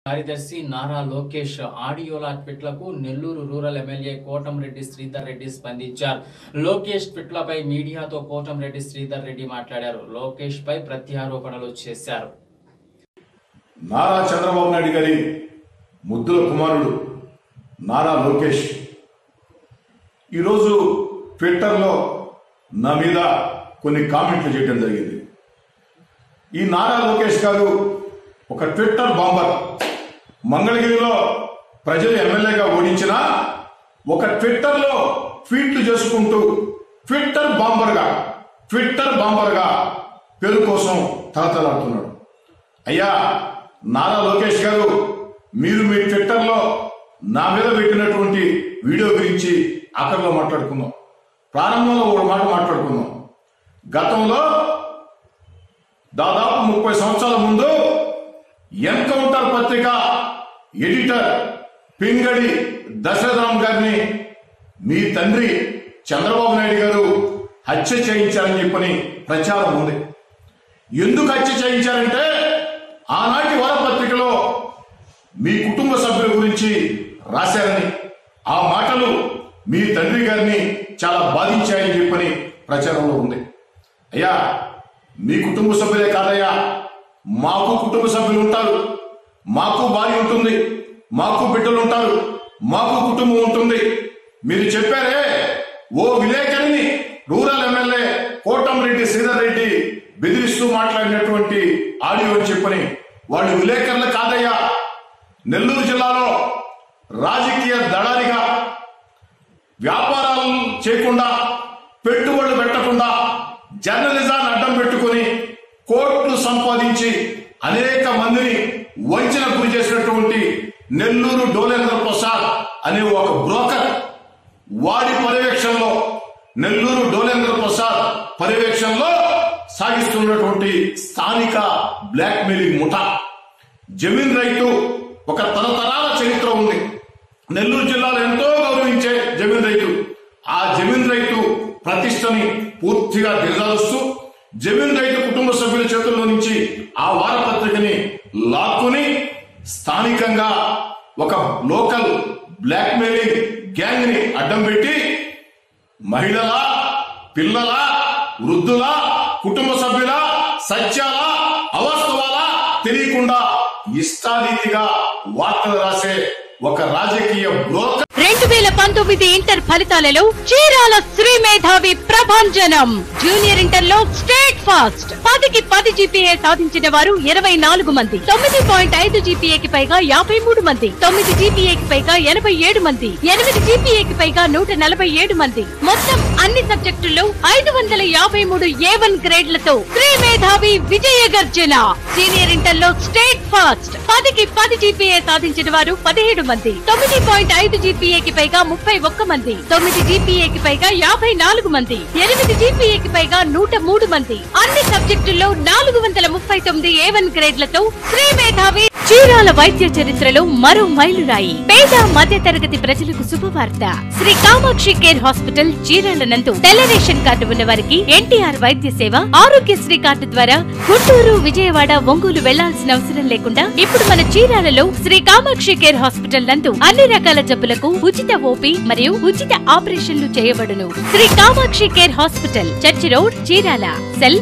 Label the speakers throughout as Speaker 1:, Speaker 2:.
Speaker 1: కార్యదర్శి నారా లోకేష్ ఆడియోల ట్వీట్లకు నెల్లూరు రూరల్ ఎమ్మెల్యే కోటంరెడ్డి శ్రీధర్ రెడ్డి స్పందించారు. లోకేష్ ట్వీట్లపై మీడియాతో కోటంరెడ్డి శ్రీధర్ రెడ్డి మాట్లాడారు. లోకేష్ పై ప్రత్యారోపణలు చేశారు.
Speaker 2: నారా చంద్రబాబు నాయుడు గారి ముద్దుల కుమారుడు నారా లోకేష్ ఈరోజు ట్విట్టర్లో నా మీద కొన్ని కామెంట్లు చేయడం జరిగింది. ఈ నారా లోకేష్ గారు ఒక ట్విట్టర్ బాంబర్. మంగళగిరిలో ప్రజలు ఎమ్మెల్యేగా ఓడించిన ఒక ట్విట్టర్లో ట్వీట్లు చేసుకుంటూ ట్విట్టర్ బాంబర్గా పేరు కోసం తలతలాడుతున్నాడు. అయ్యా నారా లోకేష్ గారు, మీరు మీ ట్విట్టర్లో నా మీద పెట్టినటువంటి వీడియో గురించి అక్కడలో మాట్లాడుకుందాం. ప్రారంభంలో ఒక మాట మాట్లాడుకుందాం. గతంలో దాదాపు 30 సంవత్సరాల ముందు ఎన్కౌంటర్ పత్రిక ఎడిటర్ పింగడి దశరథరామ్ గారిని మీ తండ్రి చంద్రబాబు నాయుడు గారు హత్య చేయించారని చెప్పని ప్రచారం ఉంది. ఎందుకు హత్య చేయించారంటే ఆనాటి వారపత్రికలో మీ కుటుంబ సభ్యుల గురించి రాశారని, ఆ మాటలు మీ తండ్రి గారిని చాలా బాధించాయని చెప్పని ప్రచారంలో ఉంది. అయ్యా, మీ కుటుంబ సభ్యులే కాదయ్యా, మాకు కుటుంబ సభ్యులు ఉంటారు, మాకు భార్య ఉంటుంది, మాకు బిడ్డలు ఉంటారు, మాకు కుటుంబం ఉంటుంది. మీరు చెప్పారే ఓ విలేకరిని రూరల్ ఎమ్మెల్యే కోటంరెడ్డి శ్రీధర్ రెడ్డి బెదిరిస్తూ మాట్లాడినటువంటి ఆడియో అని చెప్పని, వాళ్ళు విలేకరులు కాదయ్యా. నెల్లూరు జిల్లాలో రాజకీయ దళారిగా వ్యాపారాలు చేయకుండా, పెట్టుబడులు పెట్టకుండా, జర్నలిజాన్ని అడ్డం పెట్టుకుని కోట్లు సంపాదించి అనేక మందిని వంచన గురి చేసినటువంటి నెల్లూరు డోలేంద్ర ప్రసాద్ అనే ఒక బ్రోకర్, వాడి పర్యవేక్షణలో, నెల్లూరు డోలేంద్ర ప్రసాద్ పర్యవేక్షణలో సాగిస్తున్నటువంటి స్థానిక బ్లాక్ మెయిలింగ్ ముఠా. జమీన్ రైతు ఒక తరతరాల చరిత్ర ఉంది. నెల్లూరు జిల్లాలో ఎంతో గౌరవించే జమీన్ రైతు, ఆ జమీన్ రైతు ప్రతిష్టని పూర్తిగా దిగజారుస్తూ జమీన్ రైతు కుటుంబ సభ్యుల చేతుల్లో నుంచి ఆ వారపత్రికని లాక్కుని స్థానికంగా ఒక లోకల్ బ్లాక్ మెయిలింగ్ గ్యాంగ్ ని అడ్డం పెట్టి మహిళల, పిల్లల, వృద్ధుల, కుటుంబ సభ్యుల సత్యాల, అవాస్తవాల తెలియకుండా ఇష్టారీతిగా వార్తలు రాసే ఒక రాజకీయ బ్రోకర్.
Speaker 3: 2019 ఇంటర్ ఫలితాలలో చీరాల శ్రీ మేధావి ప్రభంజనం. జూనియర్ ఇంటర్ లో స్టేట్ ఫాస్ట్ 10కి 10 జీపీఏ సాధించిన వారు 24 మంది, 9.5 జీపీఏకి పైగా 53 మంది, 9 జీపీఏకి పైగా 87 మంది, 8 జీపీఏకి పైగా 147 మంది. మొత్తం అన్ని సబ్జెక్టుల్లో 553 A1 గ్రేడ్లతో శ్రీ మేధావి విజయ గర్జన. సీనియర్ ఇంటర్ లో స్టేట్ ఫాస్ట్ 10కి 10 జీపీఏ సాధించిన వారు 17 మంది, 9.5 జీపీఏకి పైగా 31 మంది, 9 జీపీఏకి పైగా 54 మంది, 8 జీపీఏకి పైగా 103 మంది. అన్ని సబ్జెక్టుల్లో 439 A1 గ్రేడ్లతో శ్రీ మేధావి. చీరాల వైద్య చరిత్రలో మరో మైలురాయి. పేద మధ్య తరగతి ప్రజలకు శుభవార్త. శ్రీ కామాక్షి కేర్ హాస్పిటల్ చీరాల నందు తెల్ల రేషన్ కార్డు ఉన్న వారికి ఎన్టీఆర్ వైద్య సేవ, ఆరోగ్యశ్రీ కార్డు ద్వారా గుంటూరు, విజయవాడ, ఒంగోలు వెళ్లాల్సిన అవసరం లేకుండా ఇప్పుడు మన చీరాలలో శ్రీ కామాక్షి కేర్ హాస్పిటల్ నందు అన్ని రకాల జబ్బులకు ఉచిత ఓపీ మరియు ఉచిత ఆపరేషన్లు చేయబడును. Sri Kamakshi care hospital, church road, Chirala. Cell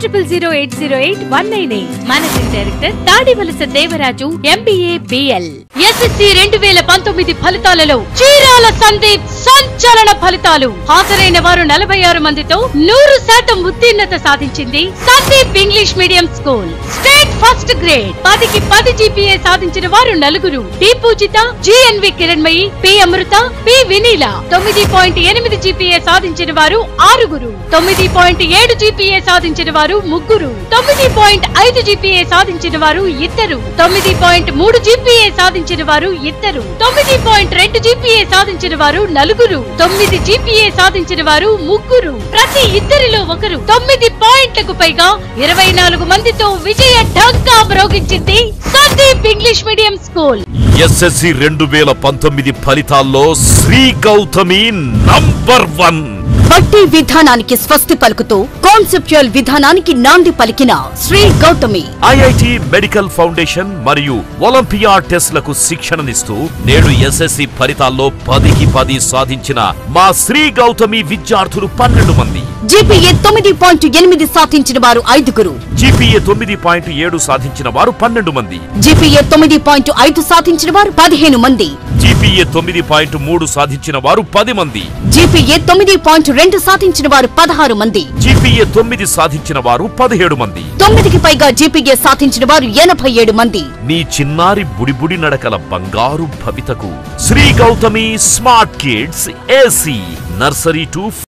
Speaker 3: 90080819. Managing director Tadivalasa Devaraju, MBA, BL. SSC 2019 ఫలితాలలో చీరాల సందీప్ సంచలన ఫలితాలు. హాజరైన వారు 46 మందితో 100% ఉత్తీర్ణత సాధించింది Sandeep English medium school. State first grade 10కి 10 జీపీఏ సాధించిన వారు 4. D Pujitha, GNV Kiranmayi, P Amrutha, P Vineela. 9.8 GPA సాధించిన వారు 6. 9.7 జీపీఏ సాధించిన వారు 3. 9.5 జీపీఏ సాధించిన వారు 2. 9.3 జీపీఏ సాధించిన వారు 2. 9.2 జీపీఏ సాధించిన వారు 4. 9 జీపీఏ సాధించిన వారు 3. ప్రతి ఇద్దరిలో ఒకరు 9 పాయింట్లకు పైగా 24 మందితో విజయ ఢంకా మ్రోగించింది Sandeep English medium school.
Speaker 4: SSC 2019 ఫలితాల్లో శ్రీ గౌతమి నంబర్ 1.
Speaker 3: బట్టి విధానానికి స్వస్తి పలుకుతూ కాన్సెప్చువల్ విధానానికి నాంది పలికిన Sri Gautami.
Speaker 4: IIT medical foundation మరియు ఒలింపియాడ్ టెస్ట్లకు శిక్షణనిస్తూ నేడు ఎస్ఎస్సి ఫలితాల్లో 10కి 10 సాధించిన మా శ్రీ గౌతమి విద్యార్థులు 12 మంది.
Speaker 3: జీపీఏ 9.8 సాధించిన వారు 5.
Speaker 4: జీపీఏ 9.7 సాధించిన వారు 12 మంది.
Speaker 3: జీపీఏ 9.5 సాధించిన వారు 15 మంది.
Speaker 4: జీపీఏ 9.3 సాధించిన వారు 10 మంది.
Speaker 3: జీపీఏ 9.2 సాధించిన వారు 16 మంది.
Speaker 4: జీపీఏ 9 సాధించిన వారు 17 మంది.
Speaker 3: 9కి పైగా జీపీఏ సాధించిన వారు 87 మంది.
Speaker 4: నీ చిన్నారి బుడిబుడి నడకల బంగారు భవితకు Sri Gautami smart kids AC nursery to